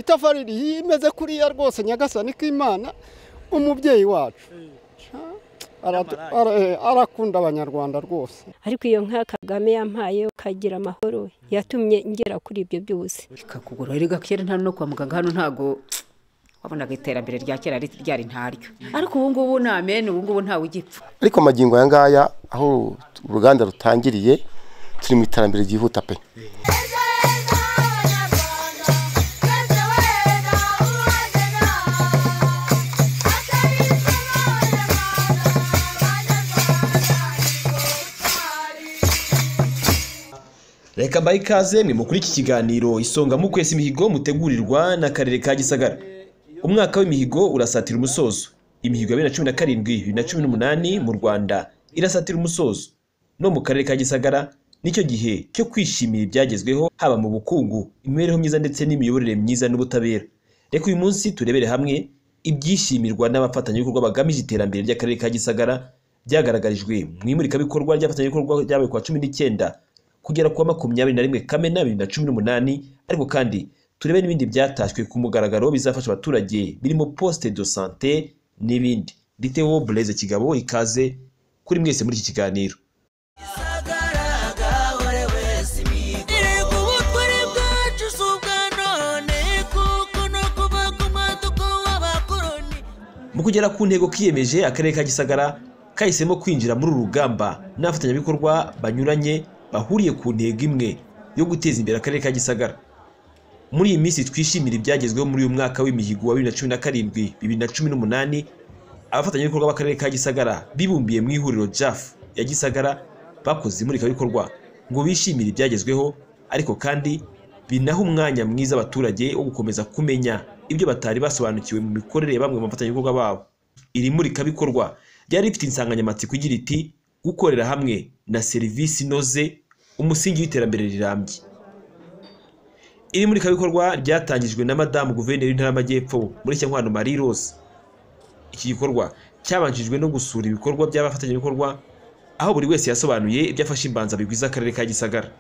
itafari rimeze kuriya rwose nyagasani k'Imana umubyeyi wacu arakunda abanyarwanda rwose. Ariko iyo nka Kagame yampaye ukagira amahoro yatumye ngera kuri ibyo byose. Ikakugura rega kera nta no kwa muganga hano ntago wabonaga iterambere rya kera ryari ntaryo. Ariko ubu ngubu na amen ubu ngubu ntawe ugipfa. Ariko magingo aya ngaya aho uruganda rutangiriye turi mu iterambere ryihuta pe. Reka mbaye ikaze ni mukuri iki kiganiro isonga mu kwezi imihigo mutegurirwa n'akarere ka Gisagara. Umwaka w'imihigo urasatira umusozo. Imihigo ya 2017 2018 mu Rwanda irasatira umusozo. No mu karere ka Gisagara nicyo gihe cyo kwishimira ibyagezweho haba mu bukungu, imibereho myiza ndetse n'imiyoborere myiza n'ubutabera. Reka uyu munsi turebere hamwe ibyishimirwa n'abafatanyabikorwa bagamije iterambere ry'akarere ka Gisagara byagaragarijwe mu imurikabikorwa ry'abafatanyabikorwa ryabaye kwa 19 kugera kwa 21 Kamena 2018, ariko kandi turebe n'ibindi byatashywe ku mugaragaro bizafasha abaturage birimo poste de santé n'ibindi. Ditewo Blaise Kigabo, ikaze kuri mwese muri iki kiganiro. Mu kugera ku ntego kiyemeje, akarere ka Gisagara kahisemo kwinjira muri urugamba n'abafatanyabikorwa banyuranye bahuriye ku ntego imwe yo guteza imbere akarere ka Gisagara. Muri iyi minsi twishimira ibyagezweho muri uyu mwaka w'imihigo wa 2017 2018, abafatanyabikorwa b'akarere ka Gisagara bibumbiye mu ihuriro JAF ya Gisagara bakoze imurikabikorwa ngo bishimire ibyagezweho, ariko kandi binaha umwanya mwiza abaturage wo gukomeza kumenya ibyo batari basobanukiwe mu mikorere ya bamwe mu bafatanyabikorwa babo. Iri murikabikorwa ryari rifite insanganyamatsiko igira iti gukorera hamwe na serivisi inoze umusingi w'iterambere rirambye. Iri murikabikorwa ryatangijwe na Madamu Guverineri w'Intara y'Amajyepfo Mureshyankwano Marie Rose. Iki gikorwa cyabanjijwe no gusura ibikorwa by'abafatanyabikorwa aho buri wese yasobanuye ibyo afashe imbanza bigwiza akarere ka Gisagara.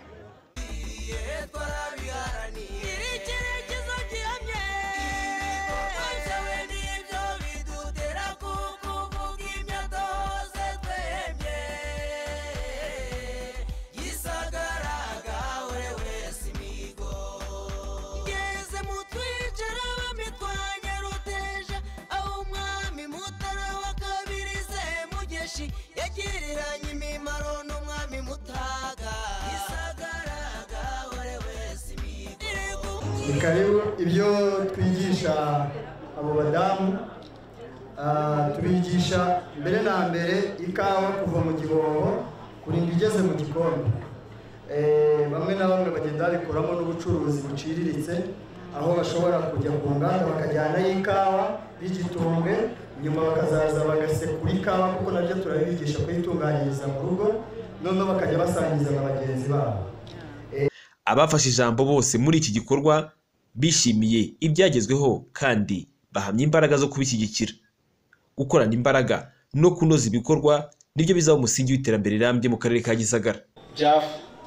Karibu ibyo twigisha abo badamu tubigisha mbere na mbere ikawa kuva mu gihoho kurinda igeze mu gikombe. Bamwe na bamwe bagenda bikoramo n'ubucuruzi buciriritse aho bashobora kujya ku nganda bakajyana y'ikawa y'igitumbwe, nyuma bakazaza bagasekura ikawa kuko nabyo turabigisha kuyitunganyiriza mu rugo, none bakajya basangiza na bagenzi babo. Abafashe ijambo bose muri iki gikorwa bishimiye ibyagezweho kandi bahamya imbaraga zo kubishyigikira. Gukorana imbaraga no kunoza ibikorwa nibyo bizaba umusingi w'iterambere rirambye mu karere ka Gisagara. JAF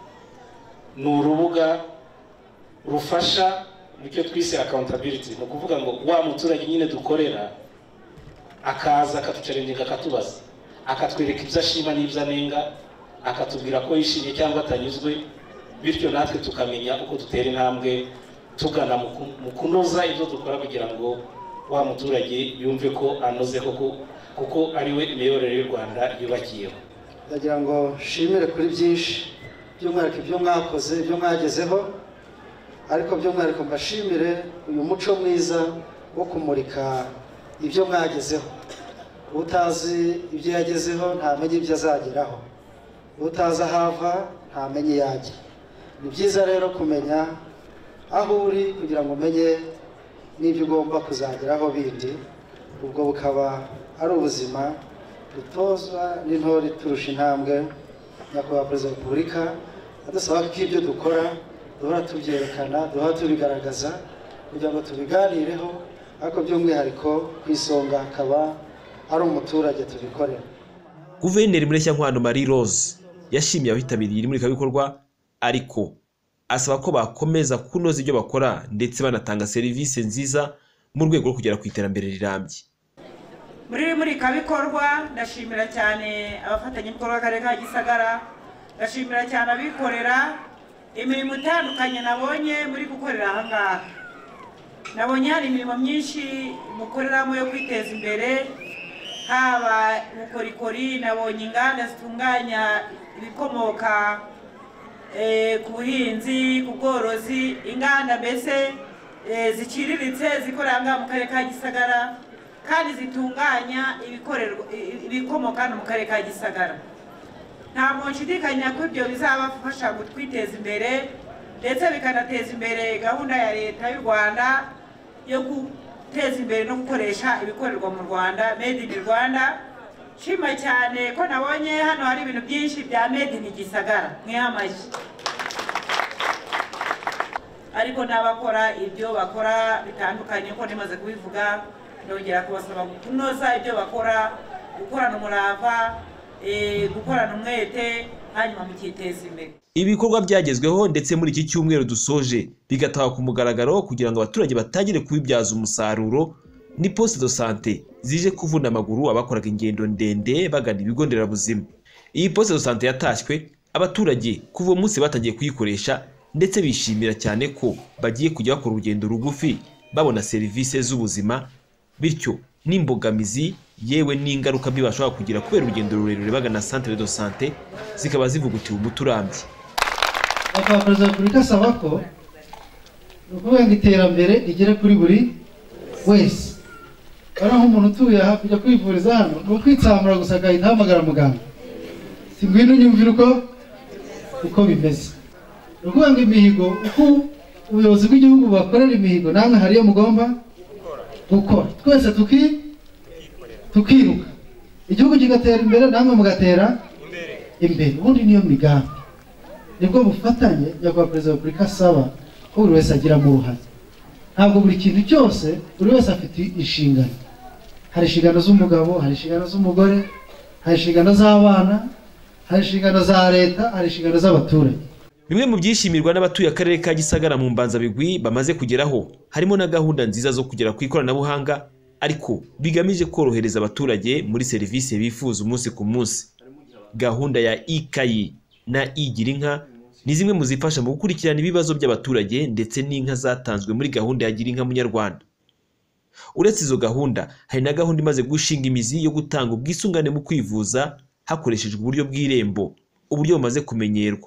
ni urubuga rufasha icyo twise accountability, no kuvuga ngo wa muturage nyine dukorera akaza akatucarenga akatubaza, akatwereka ibyo ashima n'ibyo anenga, akatubwira ko yishimye cyangwa atanyuzwe, bityo natwe tukamenya uko dutera intambwe tugana mu kunoza ibyo dukora kugira ngo wa muturage yumve ko anoze kuko ari we imiyoborere y'u Rwanda yubakiyeho. Ndagira ngo shimire kuri byinshi by'umwihariko ibyo mwakoze, ibyo mwagezeho, ariko by'umwihariko mbashimire uyu muco mwiza wo kumurika ibyo mwagezeho. Utazi ibyo yagezeho ntamenye ibyo azageraho, utazi ahava ntamenye yajya. Ni byiza rero kumenya aho uri kugira ngo umenye n'ibyo ugomba kuzageraho bindi. Ubwo bukaba ari ubuzima dutozwa n'intore turusha intambwe. Nyakubahwa Perezida wa Repubulika adusaba ko ibyo dukora duhora tubyerekana, duhora tubigaragaza kugira ngo tubiganireho, ariko by'umwihariko ku isonga akaba ari umuturage tubikorera. Guverineri Mureshyankwano Marie Rose yashimiye abitabiriye iri murikabikorwa, ariko asaba ko bakomeza kunoza ibyo bakora ndetse banatanga serivisi nziza mu rwego rwo kugera ku iterambere rirambye. Muri murikabikorwa ndashimira cyane abafatanyabikorwa b'Akarere ka Gisagara, ndashimira cyane abikorera imirimo itandukanye nabonye muri gukorera aha ngaha. Nabonye hari imirimo myinshi mukoreramo yo kwiteza imbere, haba ubukorikori, nabonye inganda zitunganya ibikomoka ku buhinzi, ku bworozi, inganda mbese ziciriritse zikorera ngaha mu Karere ka Gisagara kandi zitunganya ibikomoka mu Karere ka Gisagara. Ntabwo nshidikanya ko ibyo bizabafasha gutwiteza imbere ndetse bikanateza imbere gahunda ya leta y'u Rwanda yo guteza imbere no gukoresha ibikorerwa mu Rwanda, made in Rwanda. Shima cyane ko nabonye hano hari ibintu byinshi bya made in Gisagara mwihamaje. Ariko n'abakora ibyo bakora bitandukanye ko nimaze kubivuga, ndongera kubasaba kunoza ibyo bakora, gukorana umurava, gukorana umwete, hanyuma mukiteza imbere. Ibikorwa byagezweho ndetse muri iki cyumweru dusoje bigataha ku mugaragaro kugira ngo abaturage batangire kubibyaza umusaruro ni poste de santé zije kuvuna amaguru abakoraga ingendo ndende bagana ibigo nderabuzima. Iyi poste de santé yatashywe, abaturage kuva umunsi batangiye kuyikoresha ndetse bishimira cyane ko bagiye kujya bakora urugendo rugufi babona serivisi z'ubuzima, bityo n'imbogamizi yewe n'ingaruka mbi bashobora kugira kubera urugendo rurerure bagana centre de santé zikaba zivugutiwe umuti urambye. Perezida wa Repubulika asaba ko ukuvuga ngo iterambere rigere kuri buri wese. Bari nk'umuntu utuye aha kujya kwivuriza hano ni ukwitsamura gusa agahita ahamagara muganga, si ngwino unyumvire uko bimeze. Ni ukuvuga ngo imihigo, uko ubuyobozi bw'igihugu bakorera imihigo, namwe hari iyo mugomba gukora, twese tukiruka, igihugu kigatera imbere, namwe mugatera imbere. Ubundi niyo migambi, nibwo bufatanye nyakubahwa Perezida wa Repubulika asaba ko buri wese agiramo uruhare. Ntabwo buri kintu cyose buri wese afite inshingano. Hari inshingano z'umugabo, hari inshingano z'umugore, hari inshingano z'abana, hari inshingano za leta, hari inshingano z'abaturage. Bimwe mu byishimirwa n'abatuye Akarere ka Gisagara mu Mbanzabigwi bamaze kugeraho harimo na gahunda nziza zo kugera ku ikoranabuhanga ariko bigamije korohereza abaturage muri serivisi bifuza umunsi ku munsi. Gahunda ya ikayi na igira inka ni zimwe mu zifasha mu gukurikirana ibibazo by'abaturage ndetse n'inka zatanzwe muri gahunda ya gira inka munyarwanda. Uretse izo gahunda hari na gahunda imaze gushinga imizi yo gutanga ubwisungane mu kwivuza hakoreshejwe uburyo bw'irembo, uburyo bumaze kumenyerwa.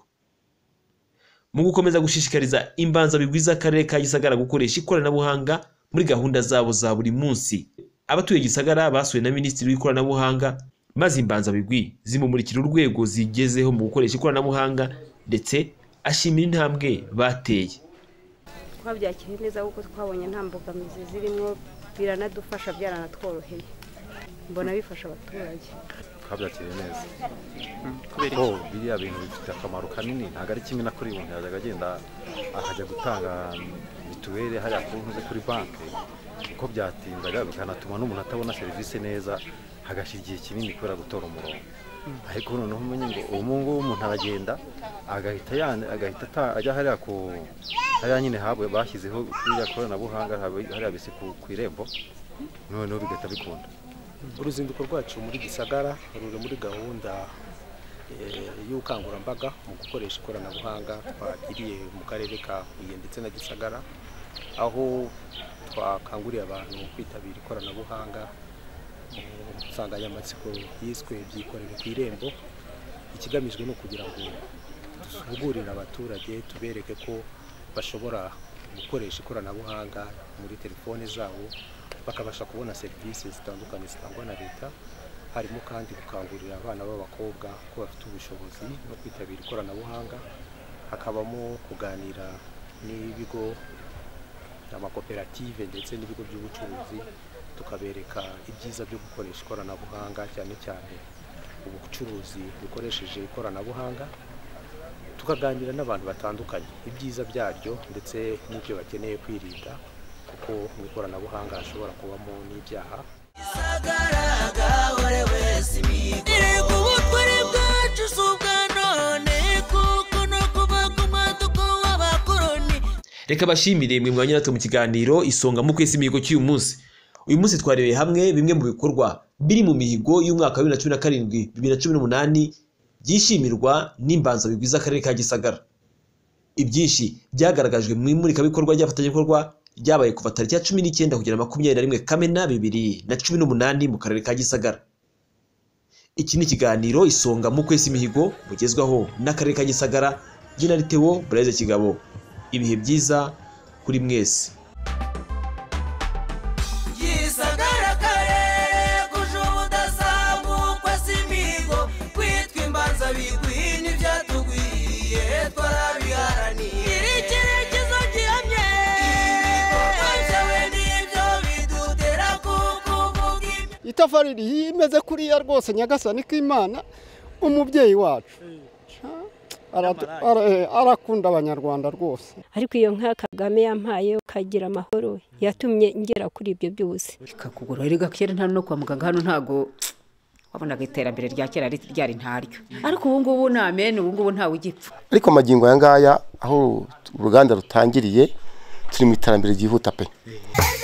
Mu gukomeza gushishikariza Imbanzabigwi z'Akarere ka Gisagara gukoresha ikoranabuhanga muri gahunda zabo za buri munsi, abatuye Gisagara basuye na Minisitiri w'ikoranabuhanga maze Imbanzabigwi zimumurikira urwego zigezeho mu gukoresha ikoranabuhanga ndetse ashimira intambwe bateye. Twabyakiriye neza kuko twabonye nta mbogamizi zirimo, biranadufasha, byaranatworoheye, mbona bifasha abaturage. Twabyakiriye neza kuko biriya bintu bifite akamaro kanini, ntabwo ari kimwe na kuri umuntu yajyaga agenda akajya gutanga mituweli hariya kuri banki, kuko byatindaga bikanatuma n'umuntu atabona serivisi neza, hagashyira igihe kinini kubera gutora umurongo. Ariko noneho umenye ngo ubu ngubu umuntu aragenda agahita ajya hariya nyine habwe bashyizeho iriya koranabuhanga hariya bise ku irembo, noneho bigahita bikunda. Uruzinduko rwacu muri Gisagara ruri muri gahunda y'ubukangurambaga mu gukoresha ikoranabuhanga twagiriye mu karere ka Huye ndetse na Gisagara, aho twakanguriye abantu kwitabira ikoranabuhanga mu nsanganyamatsiko yiswe byikorere ku irembo. Ikigamijwe no kugira ngo duhugurire abaturage, tubereke ko bashobora gukoresha ikoranabuhanga muri telefone zabo bakabasha kubona serivisi zitandukanye zitangwa na leta. Harimo kandi gukangurira abana b'abakobwa ko bafite ubushobozi no kwitabira ikoranabuhanga, hakabamo kuganira n'ibigo, amakoperative ndetse n'ibigo by'ubucuruzi, tukabereka ibyiza byo gukoresha ikoranabuhanga, cyane cyane ubucuruzi bukoresheje ikoranabuhanga, tukaganira n'abantu batandukanye ibyiza byaryo ndetse n'ibyo bakeneye kwirinda, kuko mu ikoranabuhanga hashobora kubamo n'ibyaha. reka bashimire mwe mwanya nato mu kiganiro isonga mu kwezi imihigo cy'uyu munsi. Uyu munsi twarebeye hamwe bimwe mu bikorwa biri mu mihigo y'umwaka wa 2017 2018 byishimirwa n'imbanza bigwiza akarere ka Gisagara. Ibyinshi byagaragajwe mu imurikabikorwa ry'abafatanyabikorwa ryabaye kuva tariki ya 19 kugera 21 Kamena 2018 mu karere ka Gisagara. Iki ni ikiganiro isonga mu kwezi imihigo mugezwaho n'akarere ka Gisagara. Jina Theo Blaise Kigabo. Ibihe byiza kuri mwese. Gisagara kare kujubudasamu kwa simigo kwitwa imbanza bigwini byatugwiye twarabiharaniye icyerekezo gihamye ibikorwa n'ibyo bidutera kukuvuga itafari imeze kuriya rwose Nyagasani k'Imana umubyeyi wacu arakunda abanyarwanda rwose. Ariko iyo nka Kagame yampaye ukagira amahoro yatumye ngera kuri ibyo byose. Ikakugura rega kera nta no kwa muganga hano ntago wabonaga iterambere rya kera ryari ntaryo. Ariko ubu ngubu na amen ubu ngubu ntawe ugipfa. Ariko magingo ya ngaya aho uruganda rutangiriye turi mu iterambere ryihuta pe.